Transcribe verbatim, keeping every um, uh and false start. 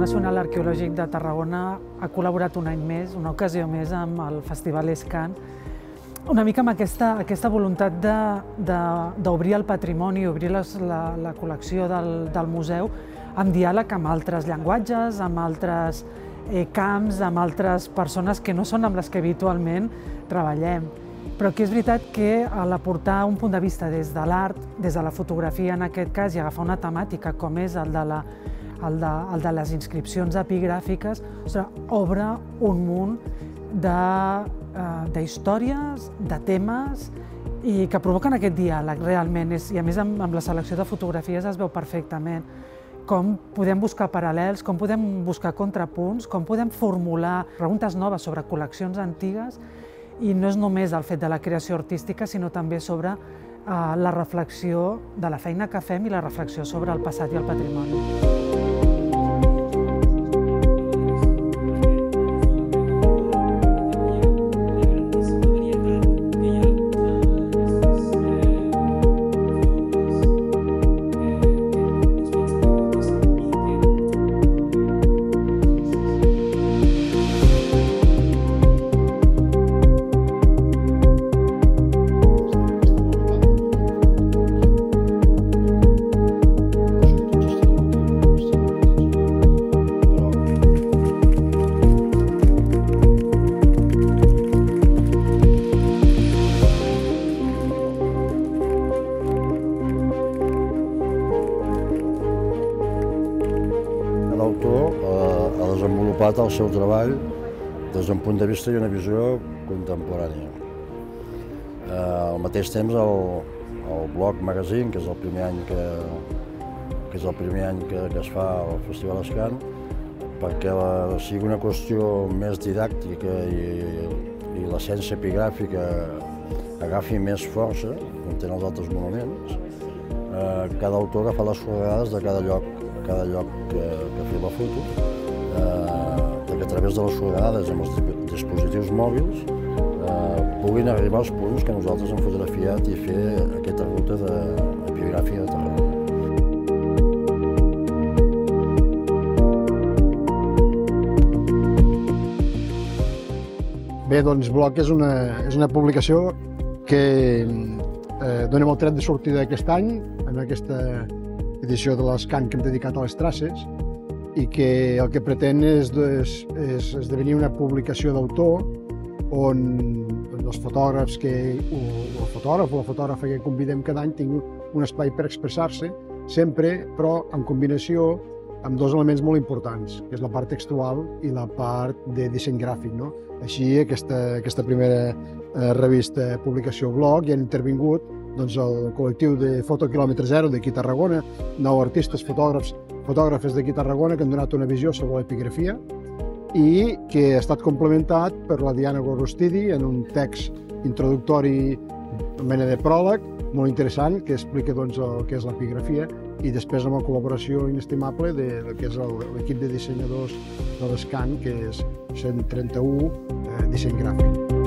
Nacional Arqueològic de Tarragona ha col·laborat un any més, una ocasió més, amb el Festival ESCAN, una mica amb aquesta, aquesta voluntat d'obrir el patrimoni, obrir les, la, la col·lecció del, del museu en diàleg amb altres llenguatges, amb altres eh, camps, amb altres persones que no són amb les que habitualment treballem. Però que és veritat que a l'aportar un punt de vista des de l'art, des de la fotografia en aquest cas, i agafar una temàtica com és el de, la, el de, el de les inscripcions epigràfiques, ostres, obre un munt d'històries, de, de temes, i que provoquen aquest diàleg realment. I a més amb, amb la selecció de fotografies es veu perfectament com podem buscar paral·lels, com podem buscar contrapunts, com podem formular preguntes noves sobre col·leccions antigues, i no és només el fet de la creació artística, sinó també sobre eh, la reflexió de la feina que fem i la reflexió sobre el passat i el patrimoni. L'autor ha desenvolupat el seu treball des d'un punt de vista i una visió contemporània. Al mateix temps, el, el blog Magazine, que és el primer any que, que, és el primer any que, que es fa al Festival ESCAN, perquè la, sigui una qüestió més didàctica i, i l'essència epigràfica agafi més força, com tenen els altres monuments, eh, cada autor agafa les coordenades de cada lloc cada lloc que, que ha fet la foto, eh, perquè a través de les coordenades amb els dispositius mòbils eh, puguin arribar als punts que nosaltres hem fotografiat i fer aquesta ruta d'epigràfica de Tarragona. Bé, doncs Bloc és una, és una publicació que eh, donem el tret de sortida aquest any, en aquesta edició de l'ESCAN que hem dedicat a les traces, i que el que pretén és, és, és esdevenir una publicació d'autor on els fotògrafs que, o el fotògraf o la fotògrafa que convidem cada any tingui un espai per expressar-se, sempre, però en combinació amb dos elements molt importants, que és la part textual i la part de disseny gràfic. No? Així, aquesta, aquesta primera eh, revista, publicació Bloc, hi han intervingut doncs, el col·lectiu de Foto Quilòmetre Zero d'aquí a Tarragona, nou artistes, fotògrafs, fotògrafes d'aquí a Tarragona que han donat una visió sobre l'epigrafia i que ha estat complementat per la Diana Gorrostidi en un text introductori, una mena de pròleg, molt interessant, que explica doncs, el que és l'epigrafia, i després amb la col·laboració inestimable de, del que és l'equip de dissenyadors de l'ESCAN, que és cent trenta-u eh, disseny gràfic.